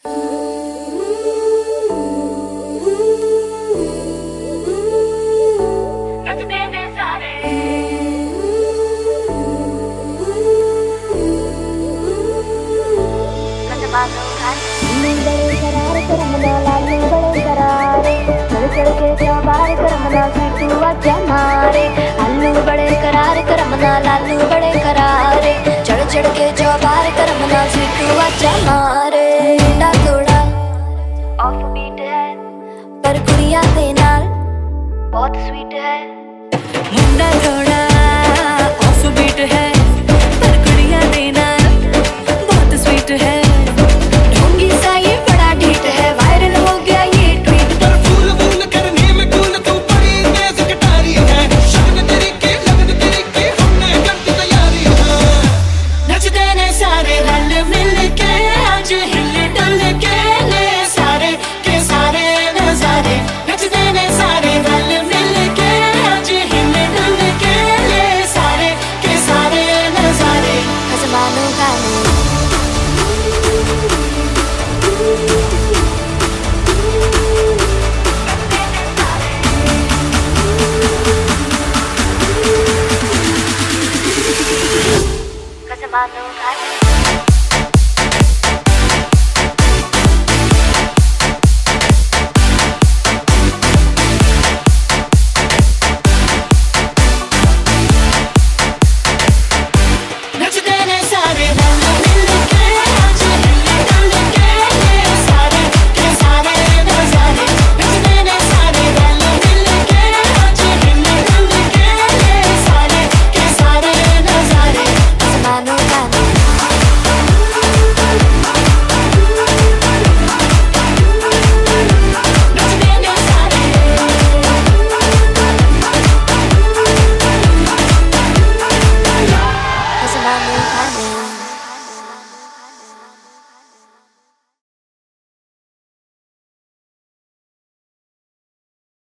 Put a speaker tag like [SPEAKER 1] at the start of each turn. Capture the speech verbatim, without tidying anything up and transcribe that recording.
[SPEAKER 1] बड़े करार करमना लालू बड़े करारे चढ़ चढ़ के चौबार करमना सीटू आजा मारे आलू बड़े करार करमना लालू बड़े करारे चढ़ चढ़ के चौबार करमना सीटू आजा मारे मुंडा थोड़ा ऑफ बीट है पर कुड़ियां दे नाल बहुत स्वीट है। मुंडा थोड़ा ऑफ बीट है पर कुड़ियां दे नाल बहुत स्वीट है। Manu,